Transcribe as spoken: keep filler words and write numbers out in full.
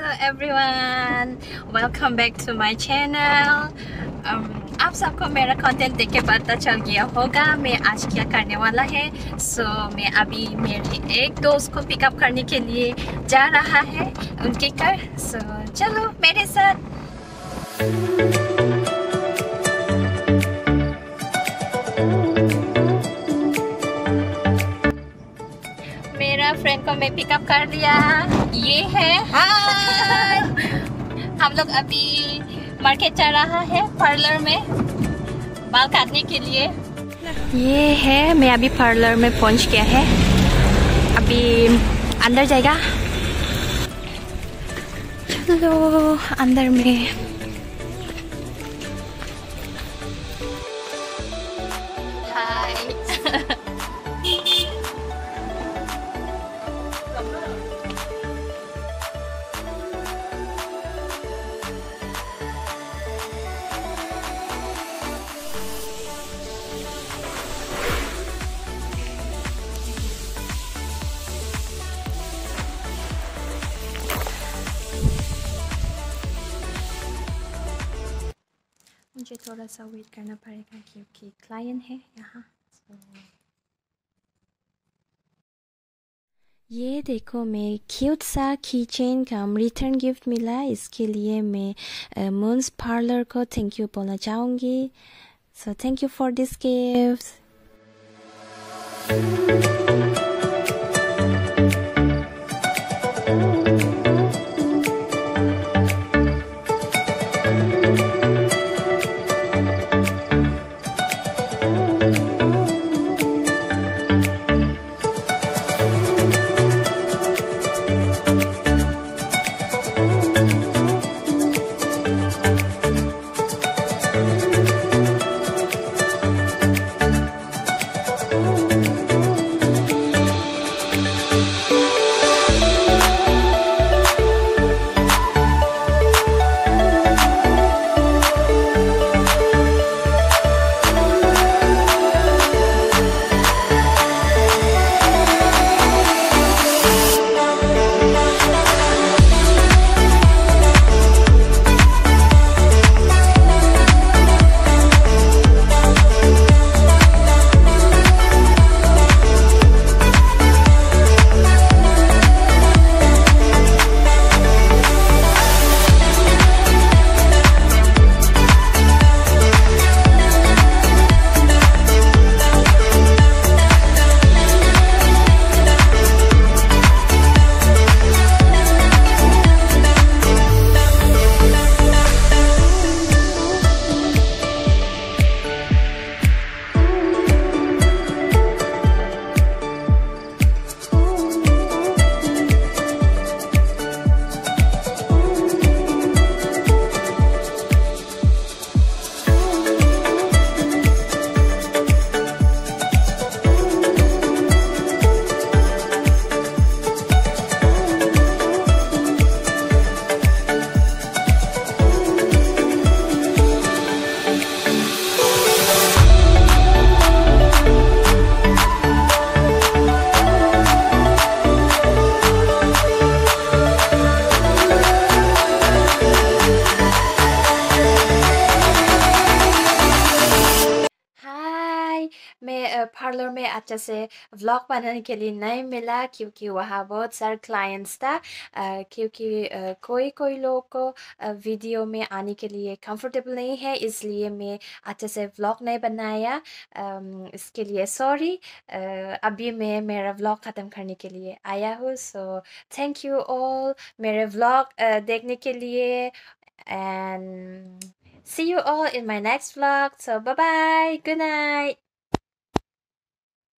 Hello everyone, welcome back to my channel. um, आप सबको मेरा कंटेंट देख के पता चल गया होगा मैं आज क्या करने वाला है. सो so, मैं अभी मेरे एक दोस्त को पिकअप करने के लिए जा रहा है उनके घर. सो so, चलो मेरे साथ. मेरा फ्रेंड को मैं पिकअप कर लिया. ये है हाय. हम लोग अभी मार्केट जा रहा है पार्लर में बाल काटने के लिए. ये है मैं अभी पार्लर में पहुंच गया है. अभी अंदर जाएगा. चलो अंदर में. हाय. मुझे थोड़ा सा वेट करना पड़ेगा क्योंकि क्लाइंट है यहाँ. so, ये देखो मैं क्यूट सा की चेन का रिटर्न गिफ्ट मिला. इसके लिए मैं मून्स पार्लर को थैंक यू बोलना चाहूँगी. So thank you for this gift. मैं पार्लर में अच्छे से व्लॉग बनाने के लिए नहीं मिला क्योंकि वहाँ बहुत सारे क्लाइंट्स था. uh, क्योंकि uh, कोई कोई लोग को वीडियो uh, में आने के लिए कंफर्टेबल नहीं है इसलिए मैं अच्छे से व्लॉग नहीं बनाया. um, इसके लिए सॉरी. uh, अभी मैं मेरा व्लॉग ख़त्म करने के लिए आया हूँ. सो थैंक यू ऑल मेरे व्लॉग uh, देखने के लिए. And see you all in my next vlog. So bye bye. Good night.